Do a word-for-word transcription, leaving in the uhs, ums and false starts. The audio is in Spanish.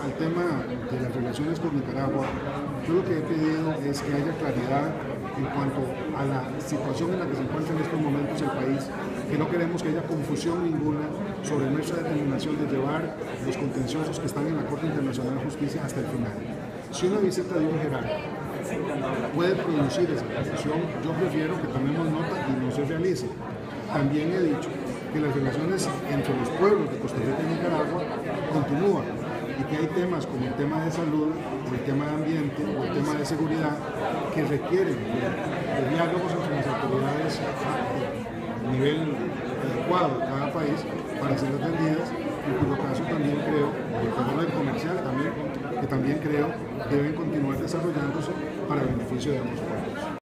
al tema de las relaciones con Nicaragua, yo lo que he pedido es que haya claridad en cuanto a la situación en la que se encuentra en estos momentos el país, que no queremos que haya confusión ninguna sobre nuestra determinación de llevar los contenciosos que están en la Corte Internacional de Justicia hasta el final. Si una visita de un jerarca puede producir esa confusión, yo prefiero que tomemos nota y no se realice. También he dicho que las relaciones entre los pueblos de Costa Rica y Nicaragua continúan y que hay temas como el tema de salud, o el tema de ambiente, o el tema de seguridad que requieren de, de diálogos entre las autoridades a nivel adecuado de cada país para ser atendidas, en cuyo caso también creo, por el tema del comercial también, que también creo deben continuar desarrollándose para el beneficio de ambos pueblos.